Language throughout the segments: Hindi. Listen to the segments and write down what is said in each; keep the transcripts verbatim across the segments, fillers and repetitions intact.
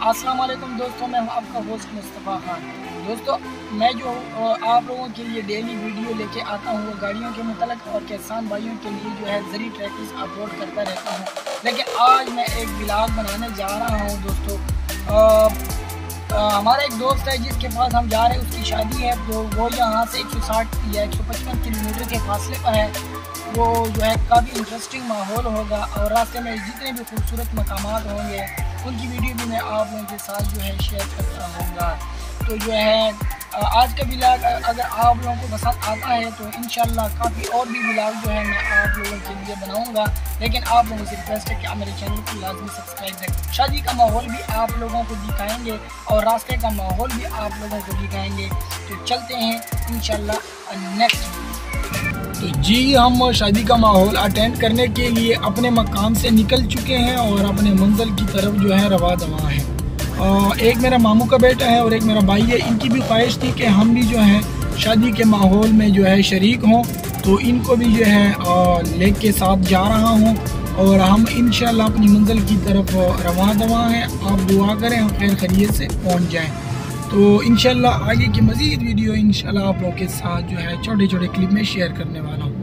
अस्सलाम वालेकुम दोस्तों, मैं हूं आपका होस्ट मुस्तफ़ा खान। दोस्तों, मैं जो आप लोगों के लिए डेली वीडियो लेके आता हूं वो गाड़ियों के मतलब और किसान भाइयों के लिए जो है ज़री ट्रैकिंग अपलोड करता रहता हूं। लेकिन आज मैं एक व्लॉग बनाने जा रहा हूं दोस्तों। आ, आ, हमारा एक दोस्त है जिसके पास हम जा रहे हैं, उसकी शादी है, तो वो यहाँ से एक सौ साठ या एक सौ पचपन किलोमीटर के फासले पर है। वो जो है काफ़ी इंटरेस्टिंग माहौल होगा और रास्ते में जितने भी खूबसूरत मकामात होंगे उनकी वीडियो भी मैं आप लोगों के साथ जो है शेयर करता रहूँगा। तो जो है आज का व्लॉग अगर आप लोगों को पसंद आता है तो इंशाल्लाह काफ़ी और भी व्लॉग जो है मैं आप लोगों के लिए बनाऊँगा। लेकिन आप लोगों से रिक्वेस्ट है कि आप मेरे चैनल को लाजमी सब्सक्राइब करें। शादी का माहौल भी आप लोगों को दिखाएँगे और रास्ते का माहौल भी आप लोगों को दिखाएँगे। तो चलते हैं इंशाल्लाह नेक्स्ट। तो जी, हम शादी का माहौल अटेंड करने के लिए अपने मकाम से निकल चुके हैं और अपने मंजिल की तरफ जो है रवा दवा है। एक मेरा मामू का बेटा है और एक मेरा भाई है। इनकी भी ख्वाहिश थी कि हम भी जो है शादी के माहौल में जो है शरीक हों, तो इनको भी जो है लेके साथ जा रहा हूँ और हम इंशाल्लाह अपनी मंजिल की तरफ रवा दवा हैं। आप दुआ करें हम खैर खैरियत से पहुँच जाएँ। तो इंशाल्लाह आगे की मज़ीद वीडियो इंशाल्लाह आप लोगों के साथ जो है छोटे छोटे क्लिप में शेयर करने वाला हूँ।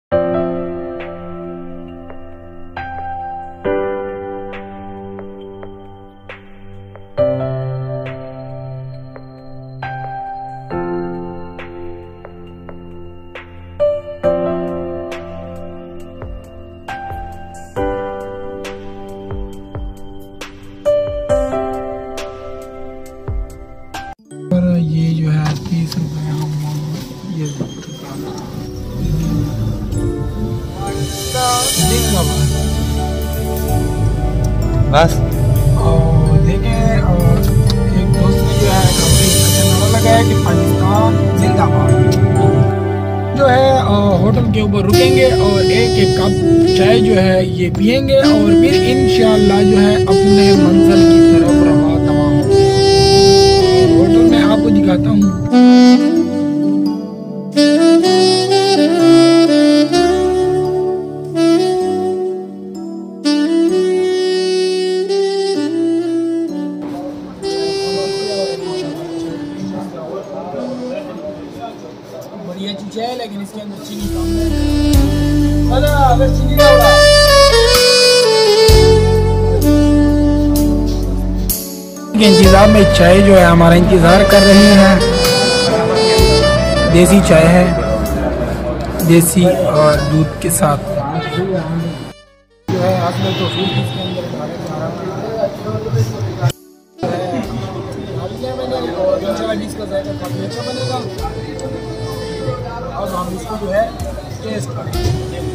ये जो है तीस रुपये हम ये बस और देखें। और एक दोस्त ने जो है नारा लगाया कि पाकिस्तान जिंदाबाद। जो है होटल के ऊपर रुकेंगे और एक एक कप चाय जो है ये पियेंगे और फिर इंशाल्लाह जो है अपने मंजिल की तरफ रवा दवा होंगे। होटल में आपको दिखाता हूँ। बढ़िया चीज है लेकिन इसके अंदर चीनी कम है। अगर चीनी ना होगा के इंतजार में चाय जो है हमारा इंतजार कर रही है। देसी चाय है, देसी और दूध के साथ जो है आज में तो इसके अंदर इसका जायका काफ़ी अच्छा बनेगा। अब हम इसको जो है टेस्ट करेंगे।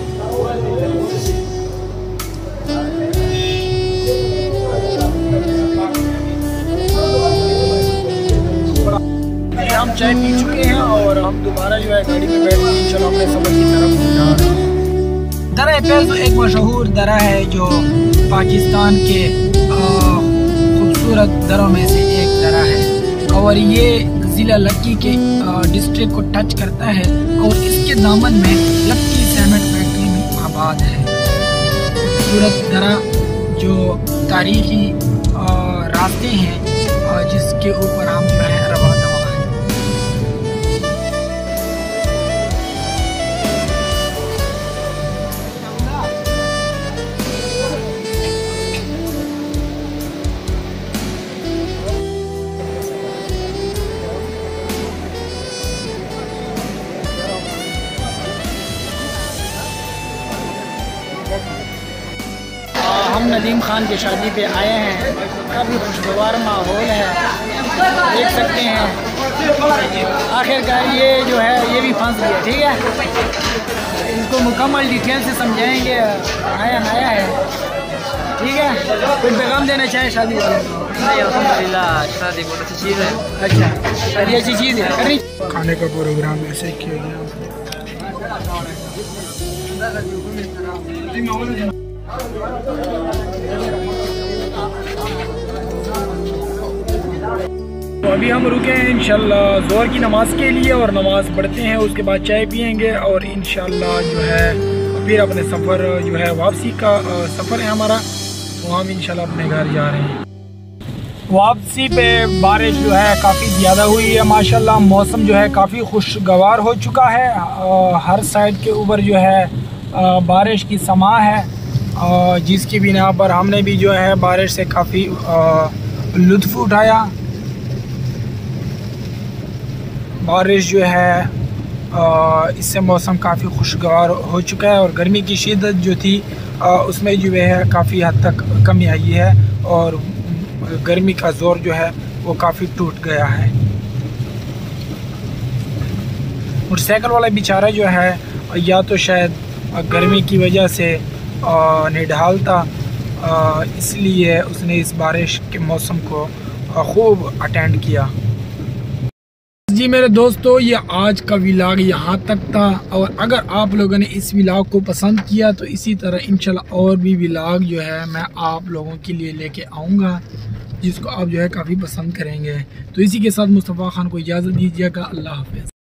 हम चाय पी चुके हैं और हम दोबारा जो है गाड़ी में बैठ के चलो अपने सफर की तरफ जा रहे हैं। दरा पेज़ एक मशहूर दरा है जो पाकिस्तान के खूबसूरत दरों में से एक दरा है और ये ज़िला लक्की के डिस्ट्रिक्ट को टच करता है और इसके दामन में लक्की सीमेंट फैक्ट्री भी आबाद है। खूबसूरत दरा जो तारीखी रास्ते हैं जिसके ऊपर हम जो है रवा दवा। हम नदीम खान की शादी पे आए हैं। काफ़ी खुशगवार माहौल है, देख सकते हैं। आखिरकार ये जो है ये भी फंस गया। ठीक है, इसको मुकम्मल डिटेल से समझाएंगे। आया नया है, ठीक है। कोई पैगाम देना चाहे शादी वाले को? नहीं, अल्हम्दुलिल्लाह शादी बहुत अच्छी चीज़ है। अच्छा, शादी अच्छी चीज़ है करनी। खाने का प्रोग्राम ऐसे किया गया। तो अभी हम रुके हैं इंशाल्लाह ज़ोहर की नमाज़ के लिए और नमाज़ पढ़ते हैं, उसके बाद चाय पियेंगे और इंशाल्लाह जो है फिर अपने सफ़र जो है वापसी का सफ़र है हमारा, तो हम इंशाल्लाह अपने घर जा रहे हैं। वापसी पे बारिश जो है काफ़ी ज़्यादा हुई है माशाल्लाह। मौसम जो है काफ़ी खुशगवार हो चुका है। आ, हर साइड के ऊपर जो है आ, बारिश की समा है, आ, जिसकी बिना पर हमने भी जो है बारिश से काफ़ी लुत्फ़ उठाया। बारिश जो है आ, इससे मौसम काफ़ी खुशगवार हो चुका है और गर्मी की शिद्दत जो थी आ, उसमें जो है काफ़ी हद तक कमी आई है और गर्मी का ज़ोर जो है वो काफ़ी टूट गया है। मोटरसाइकिल वाला बेचारा जो है या तो शायद गर्मी की वजह से निढाल था, इसलिए उसने इस बारिश के मौसम को खूब अटेंड किया। जी मेरे दोस्तों, ये आज का व्लॉग यहाँ तक था और अगर आप लोगों ने इस व्लॉग को पसंद किया तो इसी तरह इंशाल्लाह और भी व्लॉग जो है मैं आप लोगों के लिए लेके आऊँगा, जिसको आप जो है काफ़ी पसंद करेंगे। तो इसी के साथ मुस्तफ़ा खान को इजाज़त दीजिएगा। अल्लाह हाफ़िज़।